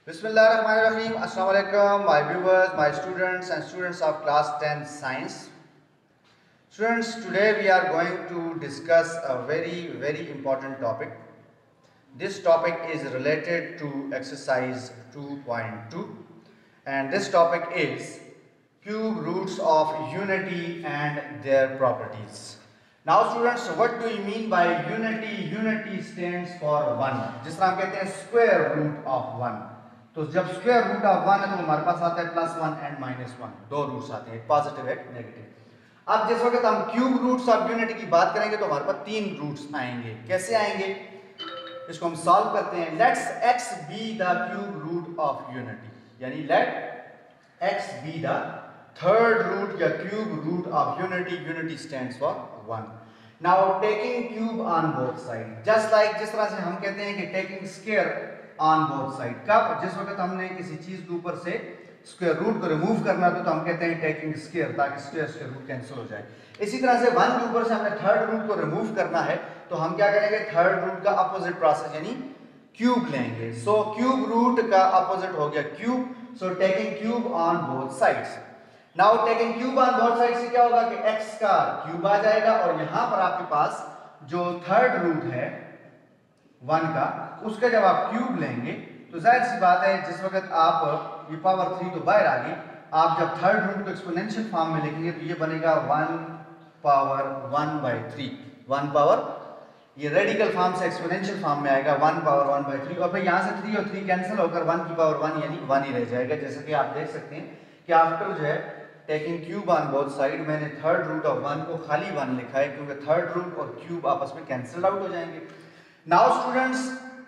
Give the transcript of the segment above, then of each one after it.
Bismillahirrahmanirrahim. Assalamu alaikum, my viewers, my students and students of class 10 science. Students, today we are going to discuss a very important topic. This topic is related to exercise 2.2 and this topic is cube roots of unity and their properties. Now students, what do you mean by unity? Unity stands for 1. जिस तरह हम कहते हैं square root of 1. तो जब square root of 1 है तो हमारे पास आता है +1 एंड -1, दो रूट्स आते हैं, पॉजिटिव एक नेगेटिव। अब जिस वक्त हम क्यूब रूट्स ऑफ यूनिटी की बात करेंगे तो हमारे पास 3 रूट्स आएंगे। कैसे आएंगे इसको हम सॉल्व करते हैं। Let's x be the cube root of unity, यानी let x be the third root या cube root of unity. Unity stands for 1। Now taking cube on both side, just like जिस तरह से हम कहते हैं कि taking square on both side. कब? जिस वक्त हमने किसी चीज के ऊपर से स्क्वायर रूट को रिमूव करना तो हम कहते हैं टेकिंग स्क्वायर, ताकि स्क्वायर स्क्वायर रूट कैंसिल हो जाए। इसी तरह से 1 के ऊपर से हमने थर्ड रूट को रिमूव करना है तो हम क्या करेंगे, थर्ड रूट का अपोजिट प्रोसेस यानी क्यूब लेंगे। सो क्यूब रूट का अपोजिट हो गया cube. So taking cube on both sides. Now taking cube on both side से क्या होगा कि x का क्यूब आ जाएगा और यहां पर आपके पास जो थर्ड रूट है 1 का, उसका जब आप क्यूब लेंगे तो जाहिर सी बात है जिस वक्त आप ये पावर 3 तो बाहर आ गई, आप जब थर्ड रूट को एक्सपोनेंशियल फॉर्म में लिखेंगे तो ये बनेगा 1 पावर 1/3। 1 पावर, ये रेडिकल फॉर्म से एक्सपोनेंशियल फॉर्म में आएगा 1 पावर 1/3 और फिर यहाँ से 3 और 3 कैंसिल होकर 1 की पावर 1 यानी 1 ही रह जाएगा। जैसे कि आप देख सकते हैं कि आफ्टर जो है taking cube on both side मैंने थर्ड रूट ऑफ 1 को खाली 1 लिखा है क्योंकि थर्ड रूट और क्यूब आपस में कैंसिल आउट हो जाएंगे। नाउ स्टूडेंट्स,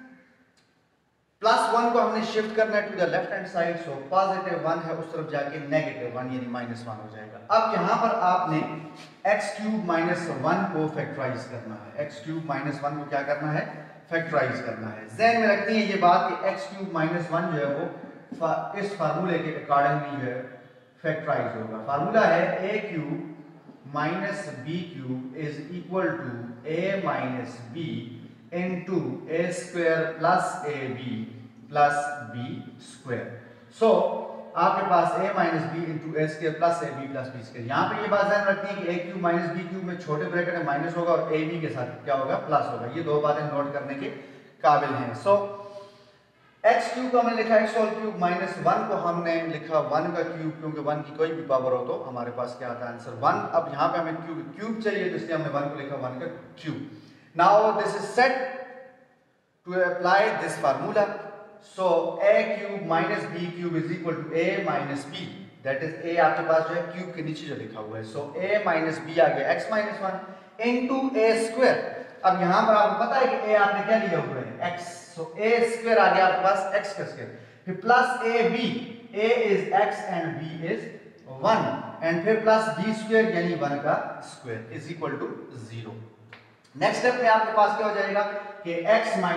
+1 को हमने शिफ्ट करना है to the left hand side, so positive 1 है उस तरफ जाके नेगेटिव 1 यानी -1 हो जाएगा। अब यहां पर आपने x³ -1 को फैक्टराइज करना है। x³ -1 को क्या करना है, फैक्टराइज करना है। ज़हन में रखनी है ये बात कि x³ -1 जो है वो इस फार्मूले के अकॉर्डिंगली जो है फैक्टराइज होगा। फार्मूला है a³ -b³ is equal to a - b into a² + ab + b²। So आपके पास a - b into a² + ab + b²। यहाँ पे ये बात ध्यान रखनी है कि a³ - b³ में छोटे ब्रैकेट में माइनस होगा और ab के साथ क्या होगा, प्लस होगा। ये दो बातें नोट करने के काबिल हैं। सो x³ को हमने लिखा x³ -1 को हमने लिखा 1 का क्यूब, क्योंकि 1 की कोई भी पावर हो तो हमारे पास क्या आता है आंसर 1। अब यहाँ पे हमें क्यूब चाहिए तो इसलिए हमने 1 को लिखा 1 का क्यूब। Now this is set to apply this formula. So a³ - b³ is equal to a - b, that is a आपके पास जो है क्यूब के नीचे जो लिखा हुआ है। So a - b आ गया x - 1 into a²। अब यहाँ पर आपको पता है कि a आपने क्या लिया हुआ है, x, so a² आ गया आपके पास x का स्क्वायर, फिर plus ab, a is x and b is 1 and फिर प्लस b² यानी 1 का square is equal to 0। Next step में आपके पास क्या हो जाएगा कि x -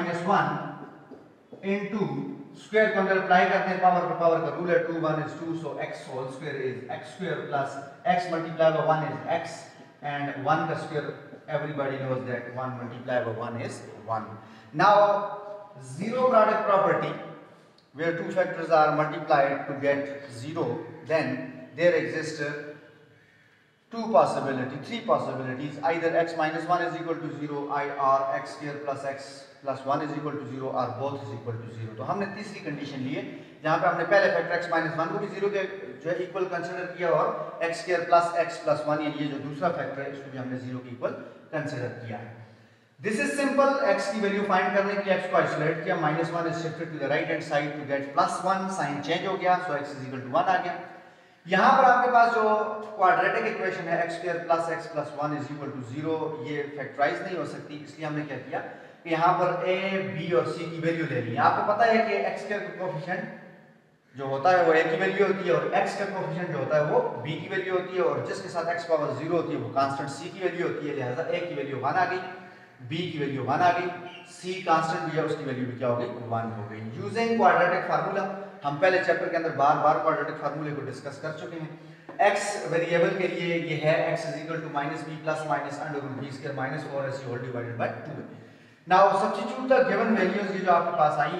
1 इनटू स्क्वायर को अंदर अप्लाई करते हैं, पावर पर पावर का रूल है, 2 1 is 2, so x whole square is x² plus x multiply by 1 is x and 1 का square everybody knows that 1 multiplied by 1 is 1. Now zero product property, where two factors are multiplied to get 0, then there exist three possibilities, either x - 1 is equal to 0 or x² plus x plus 1 is equal to 0 or both is equal to 0। तो हमने तीसरी condition ली है जहां पे हमने पहले factor x - 1 को भी 0 के जो है इक्वल कंसीडर किया और x² plus x plus 1 यानी ये जो दूसरा फैक्टर है इसको भी हमने 0 के इक्वल कंसीडर किया है। This is simple. x की वैल्यू फाइंड करने के लिए x को आइसोलेट किया, -1 is shifted to the right hand side to get +1, sign change हो गया, so x is equal to 1 आ गया। यहाँ पर आपके पास जो क्वाड्रेटिक इक्वेशन है x² plus x plus 1 is equal to 0, ये फैक्टराइज नहीं हो सकती, इसलिए हमने क्या किया कि यहाँ पर a, b और c की वैल्यू ले ली। आपको पता है कि x का कोएफिशिएंट जो होता है वो a की वैल्यू होती है और x का कोएफिशिएंट जो होता है वो b की वैल्यू होती है और जिसके साथ x पावर 0 होती है वो कांस्टेंट c की वैल्यू होती है, लिहाजा a की वैल्यू 1 आ गई, b की वैल्यू 1 आ गई, c कांस्टेंट भी है उसकी वैल्यू भी क्या हो गई, 1 हो गई। यूजिंग क्वाड्रेटिक फार्मूला, हम पहले चैप्टर के अंदर बार-बार क्वाड्रेटिक फार्मूले को डिस्कस कर चुके हैं। x वेरिएबल के लिए ये है x is equal to -b plus minus under root b square minus 4ac whole divided by 2। Now substitute the given values, ये जो आपके पास आई हैं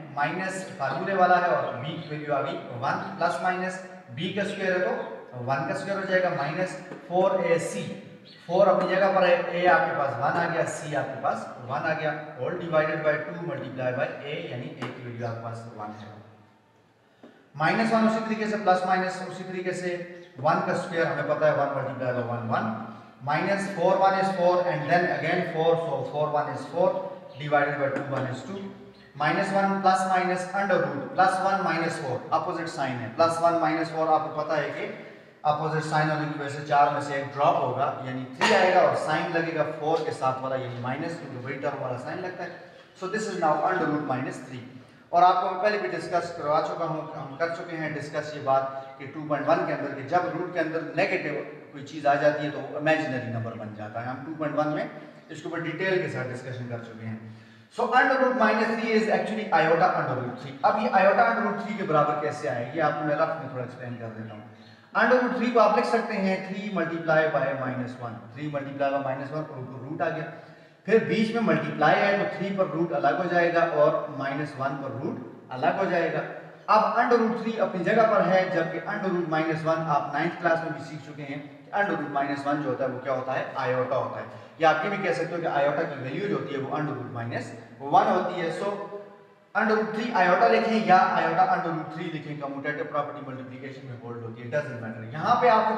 माइनस फार्मूले वाला है और b की वैल्यू आ गई 1 प्लस माइनस b का स्क्वायर है तो 1 का स्क्वायर हो जाएगा माइनस 4ac, 4 अपनी जगह पर है, a आपके पास 1 आ गया, c आपके पास 1 आ गया, whole divided by 2 multiply by a, यानी a की वैल्यू आपके पास 1 है। माइनस 1 उसी तरीके से, प्लस माइनस उसी तरीके से, 1 का स्क्वायर हमें पता है 1 multiply by 1 1, minus 4 1 is 4 and then again 4, so 4 1 is 4 divided by 2 1 is 2, minus 1 plus minus under root plus 1 minus 4 opposite sign है, प्लस 1 माइनस 4 आपको पता है कि अपोजिट साइन होने की वजह से 4 में से एक ड्रॉप होगा यानी 3 आएगा और साइन लगेगा 4 के साथ वाला यानी माइनस, क्योंकि वही टर्म वाला साइन लगता है। So this is now under root minus 3। और आपको मैं पहले भी डिस्कस करवा चुका हूँ, हम कर चुके हैं डिस्कस ये बात कि 2.1 के अंदर कि जब रूट के अंदर नेगेटिव कोई चीज़ आ जाती है तो वो इमेजिनरी नंबर बन जाता है। हम 2.1 में इसके ऊपर डिटेल के साथ डिस्कशन कर चुके हैं। So under root minus 3 is actually iota under root 3। अब ये आयोटा अंडर रूट 3 के बराबर कैसे आएगी, ये आपको मैं रफ में थोड़ा एक्सप्लेन कर देता हूँ। अंडर रूट 3 को आप लिख सकते हैं 3 multiply by minus 1, 3 multiply by minus 1 और रूट आ गया, फिर बीच में मल्टीप्लाई है तो 3 पर रूट अलग हो जाएगा और माइनस 1 पर रूट अलग हो जाएगा। अब अंडर रूट 3 अपनी जगह पर है, जबकि अंडर रूट माइनस 1 आप 9th क्लास में भी सीख चुके हैं कि अंडर रूट माइनस 1 जो होता है वो क्या होता है, आयोटा होता है, या आप ये भी कह सकते हो कि आयोटा की वैल्यू जो होती है वो अंडर रूट माइनस 1 होती है। सो अंडर रूट 3 आयोटा लिखें या आयोटा अंडर रूट 3 लिखें, कम्यूटेटिव प्रॉपर्टी मल्टीप्लिकेशन में होल्ड होती है, डजंट मैटर। यहाँ पे आपके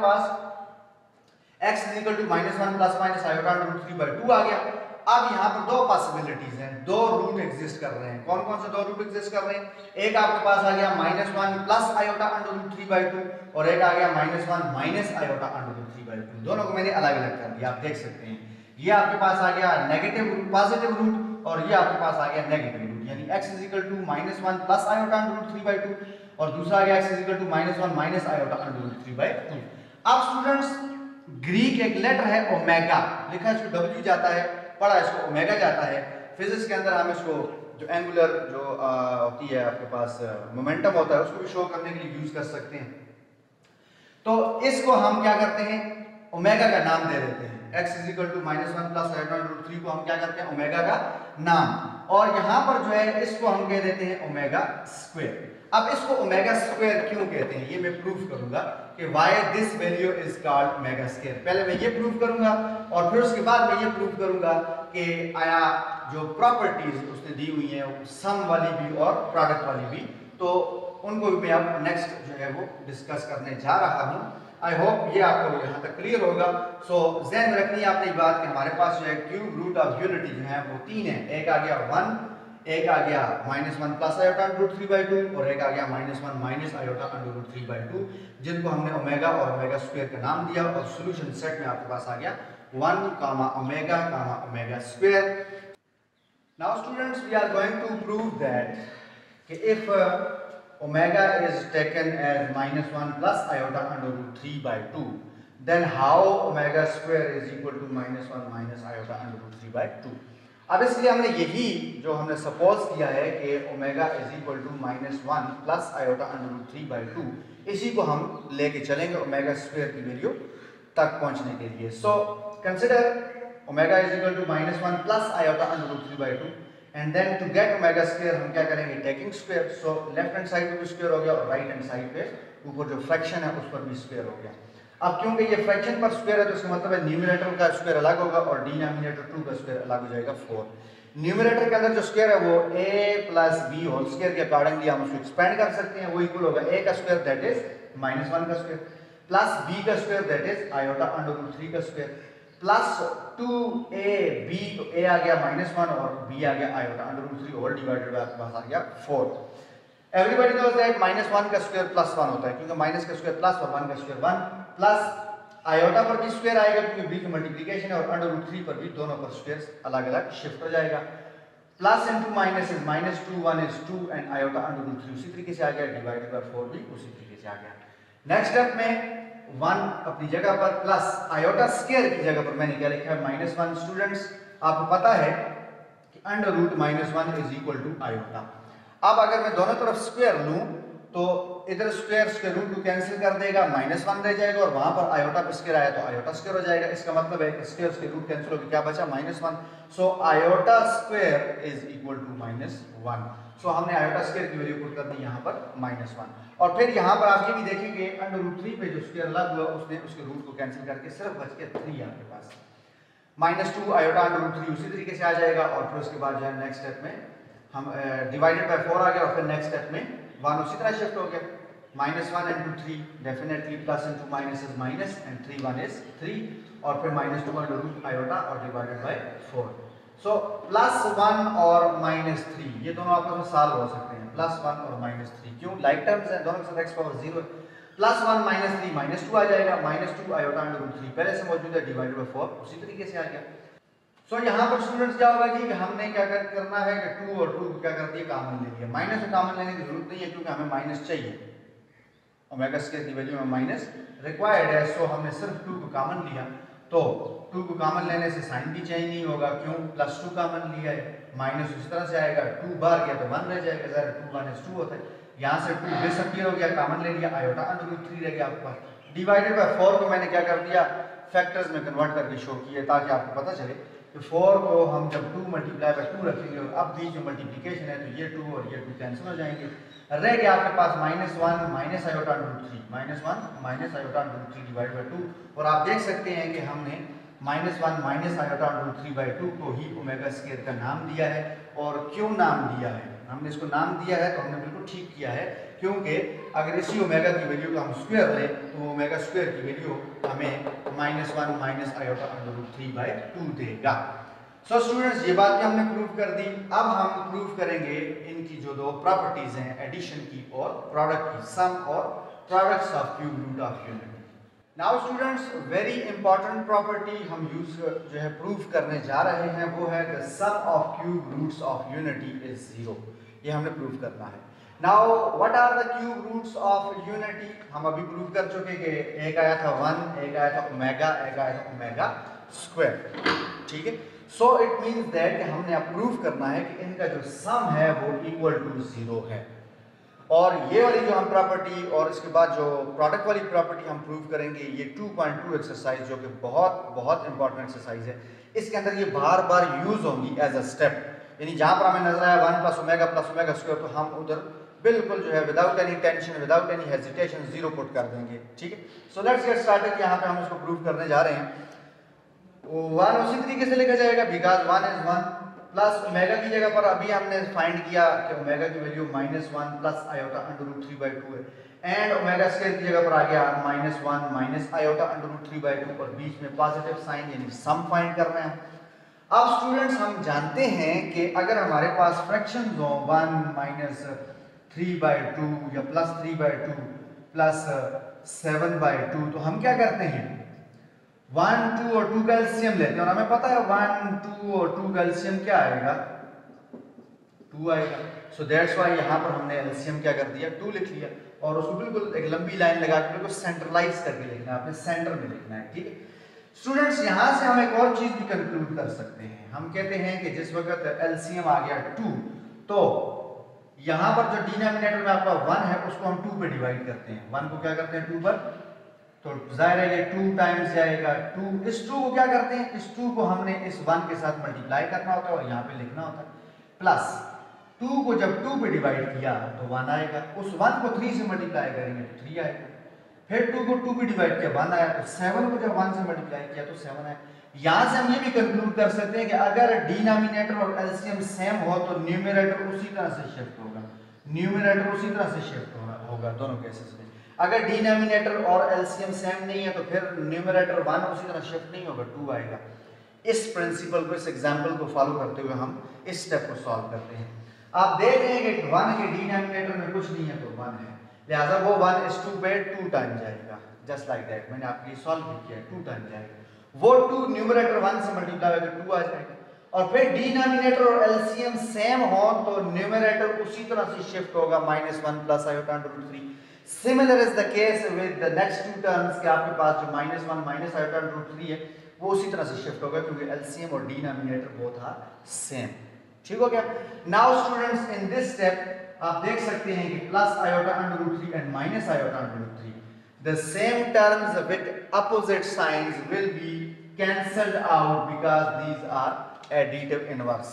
पास x is equal to -1 plus minus iota under root 3 by 2 आ गया। अब यहाँ पर दो पॉसिबिलिटीज हैं, दो रूट एग्जिस्ट कर रहे हैं। कौन कौन से दो रूट एग्जिस्ट कर रहे हैं, एक आपके पास आ गया -1 plus iota under root 3 by 2 और एक आ गया -1 minus iota under root 3 by 2। दोनों को मैंने अलग अलग कर दिया, आप देख सकते हैं। ये आपके पास आ गया नेगेटिव रूट, पॉजिटिव रूट, और ये आपके पास आ गया नेगेटिव रूट, यानी x is equal to -1 plus iota under root 3 by 2 और दूसरा आ गया x is equal to -1 minus iota under root 3 by 2। अब स्टूडेंट्स ग्रीक एक लेटर है ओमेगा, लिखा है इसको w जाता है, पढ़ा इसको ओमेगा जाता है। फिजिक्स के अंदर हम इसको जो एंगुलर जो होती है आपके पास मोमेंटम होता है उसको भी शो करने के लिए यूज कर सकते हैं। तो इसको हम क्या करते हैं, ओमेगा का नाम दे देते हैं। x is equal to -1 plus iota under root 3 को हम क्या करते हैं, ओमेगा का नाम, और यहाँ पर जो है इसको हम कह देते हैं ओमेगा स्क्वायर। अब इसको ओमेगा स्क्वायर क्यों कहते हैं ये मैं प्रूव करूंगा कि why this value is called omega square. पहले मैं ये प्रूव करूंगा और फिर उसके बाद मैं ये प्रूव करूंगा कि आया जो प्रॉपर्टीज उसने दी हुई हैं सम वाली भी और प्रोडक्ट वाली भी, तो उनको भी मैं अब नेक्स्ट जो है वो डिस्कस करने जा रहा हूँ। आई होप ये आपको यहाँ तक क्लियर होगा। सो ज़हन में रखनी है आपने बात कि हमारे पास जो है क्यूब रूट ऑफ यूनिटी जो है वो 3 है, एक आ गया 1, एक आ गया -1 plus iota under root 3 by 2 और एक आ गया -1 minus iota under root 3 by 2, जिनको हमने ओमेगा और ओमेगा स्क्वायर का नाम दिया और सॉल्यूशन सेट में आपके पास आ गया 1, omega square. Now students we are going to prove that कि if omega is taken as -1 plus iota under root 3 by 2, then how omega square is equal to -1 minus iota under root 3 by 2। अब इसलिए हमने यही जो हमने suppose किया है कि omega is equal to -1 plus iota under root 3 by 2, इसी को हम लेके चलेंगे ओमेगा स्क्वायर की वैल्यू तक पहुंचने के लिए। So consider omega is equal to -1 plus iota under root 3 by 2 and then to get omega square हम क्या करेंगे, taking square. So left hand side पे भी स्क्वायर हो गया और राइट हैंड साइड पे ऊपर जो फ्रैक्शन है उस पर भी स्क्वायर हो गया। अब क्योंकि ये फ्रैक्शन पर स्क्वायर है तो इसका मतलब है न्यूमरेटर का स्क्वायर अलग होगा और डिनोमिनेटर 2 का स्क्वायर अलग हो जाएगा 4। न्यूमरेटर के अंदर जो स्क्वायर है वो a plus b whole square के अकॉर्डिंगली हम उसको एक्सपेंड कर सकते हैं, वो इक्वल होगा a का स्क्वायर दैट इज -1 का स्क्वायर प्लस b का square that is iota under root 3 का स्क्वायर प्लस 2ab, तो a आ गया -1 और b आ गया iota under root 3 whole divided by आपके पास आ गया 4। एवरीबॉडी नोज दैट -1 का स्क्वायर +1 होता है क्योंकि माइनस का स्क्वायर प्लस और 1 का स्क्वायर 1 प्लस आयोटा पर भी स्क्वायर आएगा क्योंकि बीच में मल्टीप्लिकेशन है और अंडर रूट 3 पर भी दोनों पर स्क्वायर अलग अलग शिफ्ट हो जाएगा। Plus into minus is -2, 1 is 2 and iota under root 3 उसी तरीके से आ गया, डिवाइडेड बाय 4 भी उसी तरीके से आ गया। नेक्स्ट स्टेप में 1 अपनी जगह पर प्लस आयोटा स्क्वायर की जगह पर मैंने क्या लिखा है -1। स्टूडेंट्स आपको पता है कि under root -1 is equal to iota. अब अगर मैं दोनों तरफ स्क्वायर लूं तो इधर स्क्वायर स्क्वायर रूट को कैंसिल कर देगा, -1 रह जाएगा और वहां पर आयोटा पे स्क्वायर आया तो आयोटा स्क्वायर हो जाएगा। इसका मतलब है कि स्क्वायर स्क्वायर रूट कैंसिल होकर क्या बचा, -1। So iota square is equal to -1। So हमने आयोटा स्क्वायर की वैल्यू पुट कर दी यहाँ पर -1। और फिर यहाँ पर आप ये भी देखेंगे √3 पे जो स्क्वायर लग हुआ उसने उसके रूट को कैंसिल करके सिर्फ बच के 3 आपके पास। -2 आयोटा √3 उसी तरीके से आ जाएगा। और फिर उसके बाद जो है नेक्स्ट स्टेप में हम डिवाइडेड बाय 4 आ गया और फिर नेक्स्ट स्टेप में 1 उसी तरह शिफ्ट हो गया। -1 into 3 definitely plus into minus is minus and 3 1 is 3 और फिर -2 under root आयोटा और डिवाइडेड बाय 4। सो +1 और -3 ये दोनों आपस में सॉल्व हो सकते हैं। +1 और -3 क्यों लाइक टर्म्स हैं, दोनों के साथ x पावर 0 है। +1 -3 -2 आ जाएगा। -2 आयोटा अंडर रूट 3 पहले से मौजूद है डिवाइडेड बाय 4 उसी तरीके से आ गया। सो यहाँ पर स्टूडेंट्स क्या होगा कि हमने क्या करना है कि 2 और 2 क्या कर दिया कॉमन ले लिया। माइनस कॉमन लेने की जरूरत नहीं है क्योंकि हमें माइनस चाहिए, ओमेगा स्क्वायर की वैल्यू में माइनस रिक्वायर्ड है। सो हमने सिर्फ 2 को कॉमन लिया तो 2 को कॉमन लेने से साइन भी चेंज नहीं होगा क्यों +2 कॉमन लिया है। माइनस उस तरह से आएगा 2 बार गया तो 1 रह जाएगा, ज़रा 2 1 2 होता है। यहाँ से 2 डिसअपीयर हो गया, कॉमन ले लिया, आयोटा अंडर रूट 3 रह गया आपके पास। डिवाइडेड बाय 4 को मैंने क्या कर दिया फैक्टर्स में कन्वर्ट करके शो किया ताकि आपको पता चले कि 4 को हम जब 2 मल्टीप्लाई बाय 2 रखेंगे और अब बीच में मल्टीप्लिकेशन है तो ये 2 और ये 2 कैंसिल हो जाएंगे। रह गया आपके पास -1 minus iota under root 3 -1 minus iota under root 3 divided by 2। और आप देख सकते हैं कि हमने -1 minus iota under root 3 by 2 को ही ओमेगा स्क्वायर का नाम दिया है। और क्यों नाम दिया है, हमने इसको नाम दिया है तो हमने बिल्कुल ठीक किया है क्योंकि अगर इसी ओमेगा की वैल्यू का हम स्क्वायर लें तो ओमेगा स्क्वायर की वैल्यू हमें -1 minus iota under root 3 by 2 देगा। सो स्टूडेंट्स ये बात भी हमने प्रूव कर दी। अब हम प्रूव करेंगे इनकी जो दो प्रॉपर्टीज हैं एडिशन की और प्रोडक्ट की, सम और products of cube root of unity. Now students very important property हम यूज जो है प्रूव करने जा रहे हैं वो है the sum of cube roots of unity is 0। ये हमने प्रूव करना है। Now what are the cube roots of unity, हम अभी प्रूव कर चुके कि एक आया था 1, एक आया था ओमेगा, एक आया था ओमेगा स्क्वायर, ठीक है। सो इट मीन्स दैट कि हमने अब प्रूव करना है कि इनका जो सम है वो इक्वल टू 0 है। और ये वाली जो हम प्रॉपर्टी और इसके बाद जो प्रोडक्ट वाली प्रॉपर्टी हम प्रूव करेंगे ये 2.2 एक्सरसाइज जो कि बहुत बहुत इंपॉर्टेंट एक्सरसाइज है। इसके अंदर ये बार बार यूज होंगी एज अ स्टेप, यानी जहां पर हमें नजर आया 1 प्लस ओमेगा स्क्वायर तो हम उधर बिल्कुल जो है without any tension without any hesitation 0 put कर देंगे, ठीक है। So let's get started. यहाँ पे हम इसको प्रूव करने जा रहे हैं। 1 उसी तरीके से लिखा जाएगा बिकॉज 1 is 1 प्लस ओमेगा की जगह पर अभी हमने फाइंड किया कि ओमेगा की value -1 plus iota under root 3 by 2 है एंड ओमेगा स्क्वायर की जगह पर आ गया -1 minus iota under root 3 by 2 और बीच में पॉजिटिव साइन यानी सम फाइंड कर रहे हैं। अब स्टूडेंट्स हम जानते हैं कि अगर हमारे पास फ्रैक्शंस हो 1 माइनस 3 बाय 2 या प्लस 3 बाय 2 प्लस 7 बाय 2 तो हम क्या करते हैं 1 2 और 2 का एलसीएम लेते हैं और हमें पता है 1 2 और 2 का एलसीएम क्या आएगा 2 आएगा। सो दैट्स व्हाई यहाँ पर हमने एलसीएम क्या कर दिया 2 लिख लिया और उसको बिल्कुल एक लंबी लाइन लगा के बिल्कुल सेंट्रलाइज करके लिखना है, आपने सेंटर में लिखना है, ठीक है। स्टूडेंट्स यहाँ से हम एक और चीज भी कंक्लूड कर सकते हैं। हम कहते हैं कि जिस वक्त एलसीएम आ गया 2 तो यहाँ पर जो डिनोमिनेटर में आपका 1 है उसको हम 2 पे डिवाइड करते हैं। 1 को क्या करते हैं 2 पर, तो जाहिर है ये 2 टाइम्स जाएगा 2। इस 2 को क्या करते हैं, इस 2 को हमने इस 1 के साथ मल्टीप्लाई करना होता है और यहाँ पे लिखना होता है प्लस 2 को जब 2 पे डिवाइड किया तो 1 आएगा, उस 1 को 3 से मल्टीप्लाई करेंगे तो 3 आएगा, फिर 2 को 2 पे डिवाइड किया 1 आया, तो 7 को जब 1 से मल्टीप्लाई किया तो 7 आया। यहाँ से हम ये भी कंक्लूड कर सकते हैं कि अगर डिनोमिनेटर और एलसीएम सेम हो तो न्यूमरेटर उसी तरह से शिफ्ट होगा, न्यूमरेटर उसी तरह से शिफ्ट होगा दोनों केसेस में। अगर डिनोमिनेटर और एलसीएम सेम नहीं है तो फिर न्यूमरेटर 1 उसी तरह शिफ्ट नहीं होगा, 2 आएगा। इस प्रिंसिपल को, इस एग्जांपल को फॉलो करते हुए हम इस स्टेप को सॉल्व करते हैं। आप देख रहे हैं कि 1 के डिनोमिनेटर में कुछ नहीं है तो 1 है, लिहाजा वो 1 is 2 पे 2 टाइम जाएगा, जस्ट लाइक दैट। मैंने आपके लिए सॉल्व भी किया, 2 टाइम जाएगा, वो 2 न्यूमरेटर 1 से मल्टीप्लाई होकर 2 आ जाएगा। और फिर डिनोमिनेटर और एलसीएम सेम हो तो न्यूमरेटर उसी तरह से शिफ्ट होगा -1 plus iota under root 3। Similar is the case with the next 2 terms के आपके पास जो -1 माइनस आयोटा अंडर रूट 3 है वो उसी तरह से शिफ्ट होगा क्योंकि एलसीएम और डिनोमिनेटर बोथ आर सेम, ठीक हो गया। Now students in this step आप देख सकते हैं कि plus iota under root 3 and minus iota under root 3 the same terms with opposite signs will be cancelled out because these are additive inverse।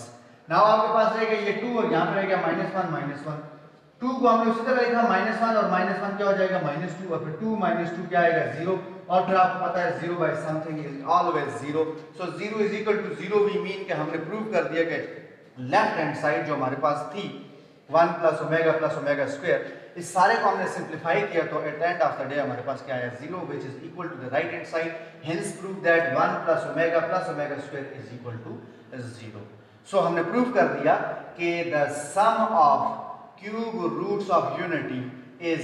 Now आपके पास रहेगा ये 2 और यहाँ पे रहेगा -1 2 को हमने उसी तरह लिखा -1 और -1 क्या हो जाएगा -2 और फिर 2 -2 क्या आएगा 0 और फिर आपको पता है 0 by something is always 0 so 0 is equal to 0 we mean कि हमने प्रूव कर दिया कि लेफ्ट हैंड साइड जो हमारे पास थी 1 + ओमेगा स्क्वायर इस सारे को हमने सिंपलीफाई किया तो at end of the day हमारे पास क्या आया 0 which is equal to the right hand side hence prove that 1 + omega square is equal to 0 so हमने प्रूव कर दिया कि the sum of cube roots of unity is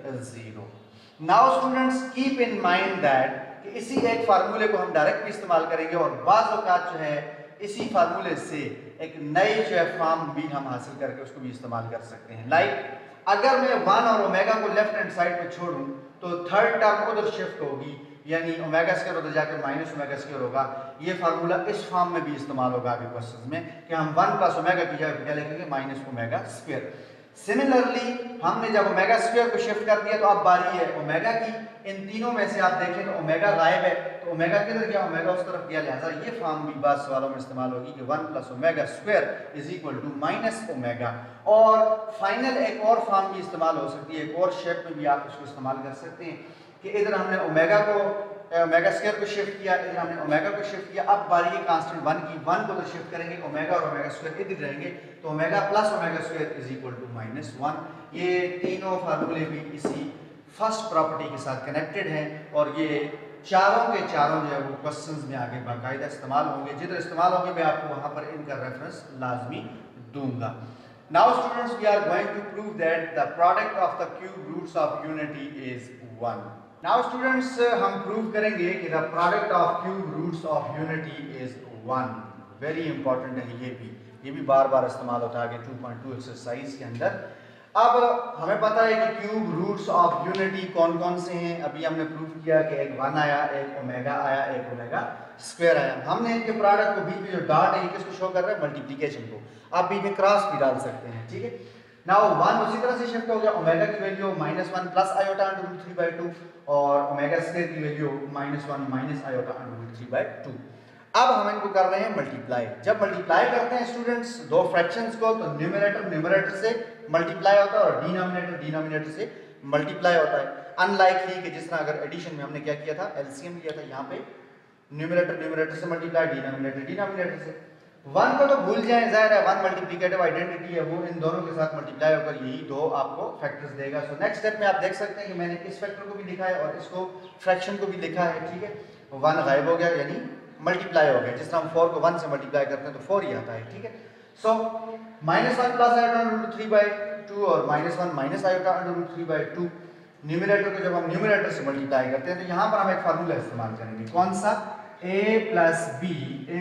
0 now students keep in mind that इसी एक फार्मूले को हम direct भी इस्तेमाल करेंगे और बाज़ औक़ात जो है इसी फार्मूले से एक नई जो है फॉर्म भी हम हासिल करके उसको भी इस्तेमाल कर सकते हैं लाइक अगर मैं 1 और ओमेगा को लेफ्ट हैंड साइड पे छोड़ूं तो थर्ड टर्म उधर शिफ्ट होगी यानी ओमेगा स्क्वायर उधर जाकर माइनस ओमेगा स्क्वायर होगा ये फार्मूला इस फॉर्म में भी इस्तेमाल होगा आगे क्वेश्चंस में कि हम 1 + ओमेगा की जगह क्या लिखेंगे -ओमेगा स्क्वायर सिमिलरली हमने जब ओमेगा स्क्वायर को शिफ्ट कर दिया तो अब बारी है ओमेगा की इन तीनों में से आप देखें तो ओमेगा गायब है तो ओमेगा किधर गया ओमेगा उस तरफ गया लिहाजा ये फॉर्म भी बाद सवालों में इस्तेमाल होगी कि 1 + omega square is equal to -omega और फाइनल एक और फॉर्म भी इस्तेमाल हो सकती है एक और शेप में भी आप इसको इस्तेमाल कर सकते हैं कि इधर हमने ओमेगा स्क्वायर को शिफ्ट किया इधर हमने ओमेगा को शिफ्ट किया अब बारी है कांस्टेंट 1 की 1 को तो शिफ्ट करेंगे ओमेगा और ओमेगा स्क्वायर इधर रहेंगे तो omega + omega square is equal to -1 ये तीनों फार्मूले भी इसी फर्स्ट प्रॉपर्टी के साथ कनेक्टेड हैं और ये चारों के चारों जो है वो क्वेश्चंस में आगे बाकायदा इस्तेमाल होंगे जिधर इस्तेमाल होंगे मैं आपको वहां पर इनका रेफरेंस लाजमी दूंगा now students we are going to prove that the product of the cube roots of unity is 1 now students हम प्रूव करेंगे कि the product of cube roots of unity is 1 very important है ये भी बार बार इस्तेमाल होता है आगे 2.2 एक्सरसाइज के अंदर अब हमें पता है कि क्यूब रूट्स ऑफ यूनिटी कौन कौन से हैं अभी हमने प्रूव किया कि एक 1 आया एक ओमेगा आया एक ओमेगा स्क्वायर आया हमने इनके प्रोडक्ट को बीच में जो डॉट है ये किसको शो कर रहा है मल्टीप्लिकेशन को आप बीच में क्रॉस भी डाल सकते हैं ठीक है नाउ 1 उसी तरह से शिफ्ट हो गया ओमेगा की वैल्यू -1 + आयोटा √ 3/2 और ओमेगा स्क्वायर की वैल्यू -1 - आयोटा √ 3/2 अब हम इनको कर रहे हैं मल्टीप्लाई जब मल्टीप्लाई करते हैं स्टूडेंट्स दो फ्रैक्शंस को तो न्यूमरेटर से मल्टीप्लाई होता है और डिनोमिनेटर से मल्टीप्लाई होता है अनलाइकली कि जिस तरह अगर एडिशन में हमने क्या किया था एलसीएम लिया था यहाँ पे न्यूमरेटर से मल्टीप्लाई डिनोमिनेटर से 1 को तो भूल जाएं जाहिर है 1 मल्टीप्लिकेटिव आइडेंटिटी है वो इन दोनों के साथ मल्टीप्लाई होकर यही दो आपको फैक्टर्स देगा सो नेक्स्ट स्टेप में आप देख सकते हैं कि मैंने इस फैक्टर को भी लिखा है और इसको फ्रैक्शन को भी लिखा है ठीक है 1 गायब हो गया यानी मल्टीप्लाई हो गया जिस तरह हम 4 को 1 से मल्टीप्लाई करते हैं तो 4 ही आता है ठीक है सो -1 + आयोटा √ 3/2 और -1 - आयोटा √ 3/2 न्यूमरेटर को जब हम न्यूमरेटर से मल्टीप्लाई करते हैं तो यहाँ पर हम एक फार्मूला इस्तेमाल करेंगे कौन सा a + b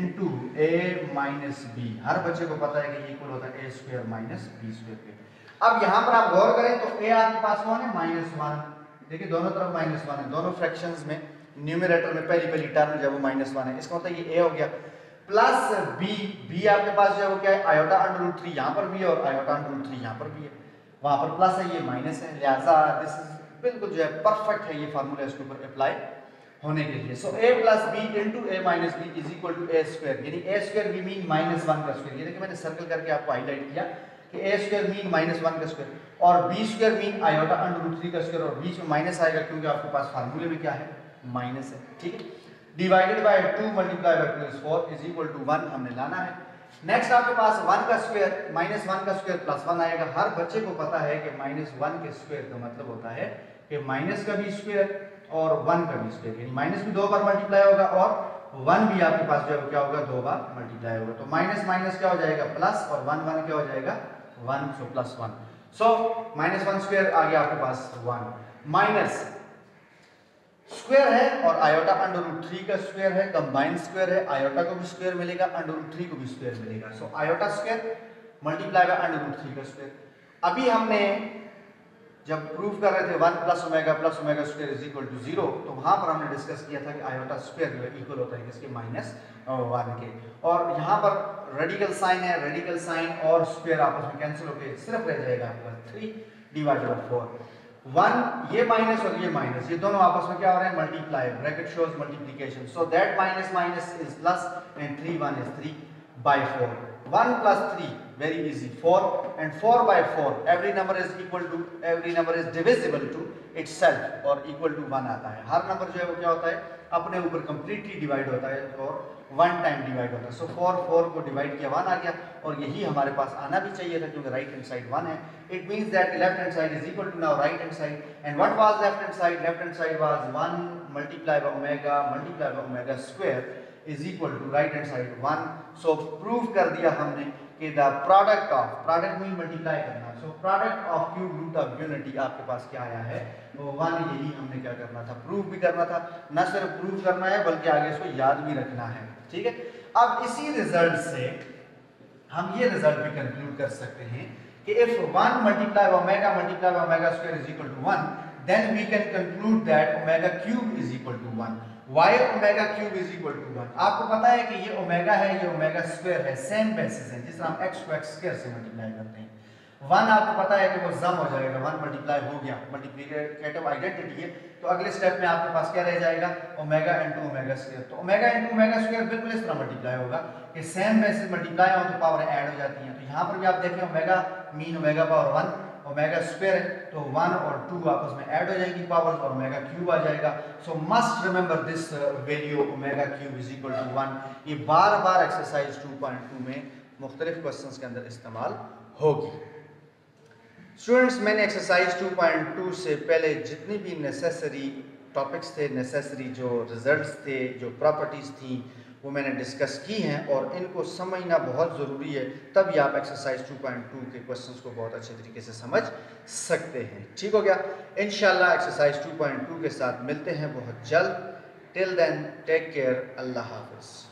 * a - b हर बच्चे को पता है कि ये इक्वल होता है a² - b² के अब यहाँ पर आप गौर करें तो a आपके पास कौन है -1 देखिए दोनों तरफ -1 है दोनों फ्रैक्शंस में न्यूमरेटर में पहली टर्म जब वो -1 है इसका मतलब ये a हो गया प्लस b आपके पास जो है वो क्या है आयोटा √ 3 यहाँ पर भी है और आयोटा √ 3 यहाँ पर भी है वहाँ पर प्लस है ये माइनस है लिहाजा दिस इज बिल्कुल जो है परफेक्ट है ये फार्मूला इसके ऊपर अप्लाई होने के लिए so a + b * a - b is equal to a² यानी a² वी मीन -1 का स्क्वायर ये देखिए मैंने सर्कल करके आपको हाईलाइट किया कि a² मीन -1 का स्क्वायर और b² मीन आयोटा √ 3 का स्क्वायर और बीच में माइनस आएगा क्योंकि आपके पास फार्मूले में क्या है माइनस है ठीक है divided by 2 multiply by 2 is 4 is equal to 1 हमने लाना है नेक्स्ट आपके पास 1 का स्क्वायर -1 का स्क्वायर प्लस 1 आएगा हर बच्चे को पता है कि -1 के स्क्वायर का मतलब होता है कि माइनस का भी स्क्वायर और 1 का भी स्क्वायर यानी माइनस भी 2 बार मल्टीप्लाई होगा और 1 भी आपके पास जो है क्या होगा 2 बार मल्टीप्लाई होगा तो माइनस क्या हो जाएगा प्लस और 1 क्या हो जाएगा 1 सो +1 सो -1 स्क्वायर आ गया आपके पास 1 माइनस स्क्वायर है और आयोटा √ 3 का स्क्वायर है कंबाइंड स्क्वायर है आयोटा को भी स्क्वायर मिलेगा √ 3 को भी स्क्वायर मिलेगा so iota square multiply by √ 3 का स्क्वायर अभी हमने जब प्रूफ कर रहे थे 1 + omega square is equal to 0 तो वहां पर हमने डिस्कस किया था कि आयोटा स्क्वायर जो है इक्वल होता है किसके -1 के और यहाँ पर रेडिकल साइन है रेडिकल साइन और स्क्वायर आपस में कैंसिल होकर सिर्फ रह जाएगा आपका 3 डिवाइडेड बाय 4 1 ये माइनस और ये माइनस ये दोनों आपस में क्या हो रहे हैं multiply bracket shows multiplication so that minus is plus and 3 1 is 3/4 1 plus 3, very easy, 4, and 4 by 4, every number is divisible to itself और equal to 1 आता है. हर नंबर जो है वो क्या होता है, अपने ऊपर completely divide होता है और 1 टाइम डिवाइड होता है. सो 4 को डिवाइड किया 1 आ गया, और यही हमारे पास आना भी चाहिए था क्योंकि राइट हैंड साइड 1 है. It means that left hand side is equal to now right hand side. And what was left hand side? Left hand side was 1 multiply by omega square is equal to right hand side 1. So prove कर दिया हमने कि the product mean multiply करना. So product of cube root of unity आपके पास क्या आया है, वो 1. यही हमने क्या करना था, प्रूव भी करना था. न सिर्फ प्रूव करना है बल्कि आगे इसको याद भी रखना है. ठीक है. अब इसी रिजल्ट से हम ये रिजल्ट भी कंक्लूड कर सकते हैं कि if 1 multiply omega square is equal to 1, then we can conclude that omega cube is equal to 1. Why omega cube is equal to 1? आपको पता है कि ये ओमेगा है, ये ओमेगा स्क्वायर है, सेम बेसिस है. जिस तरह हम x को x स्क्वायर से मल्टीप्लाई करते हैं, 1 आपको पता है कि वो जम हो जाएगा, 1 मल्टीप्लाई हो गया, मल्टीप्लिकेटिव आइडेंटिटी है. तो अगले स्टेप में आपके पास क्या रह जाएगा, ओमेगा इनटू ओमेगा स्क्वायर. तो ओमेगा इनटू ओमेगा स्क्वायर बिल्कुल इस तरह मल्टीप्लाई होगा कि सेम बेसिस मल्टीप्लाई हो तो पावर ऐड हो जाती हैं. तो यहाँ पर भी आप देखें omega mean omega power 1, omega square है तो 1 और 2 आपस में ऐड हो जाएंगी पावर्स और ओमेगा क्यूब आ जाएगा. So must remember this value omega cube is equal to 1. ये बार बार एक्सरसाइज 2.2 में मुख्तलिफ क्वेश्चंस के अंदर इस्तेमाल होगी. स्टूडेंट्स, मैंने एक्सरसाइज 2.2 से पहले जितनी भी नेसेसरी टॉपिक्स थे, नेसेसरी जो रिजल्ट्स थे, जो प्रॉपर्टीज़ थी, वो मैंने डिस्कस की हैं और इनको समझना बहुत ज़रूरी है. तभी आप एक्सरसाइज 2.2 के क्वेश्चंस को बहुत अच्छे तरीके से समझ सकते हैं. ठीक हो गया. इंशाल्लाह एक्सरसाइज 2.2 के साथ मिलते हैं बहुत जल्द. Till then take care. अल्लाह हाफिज़.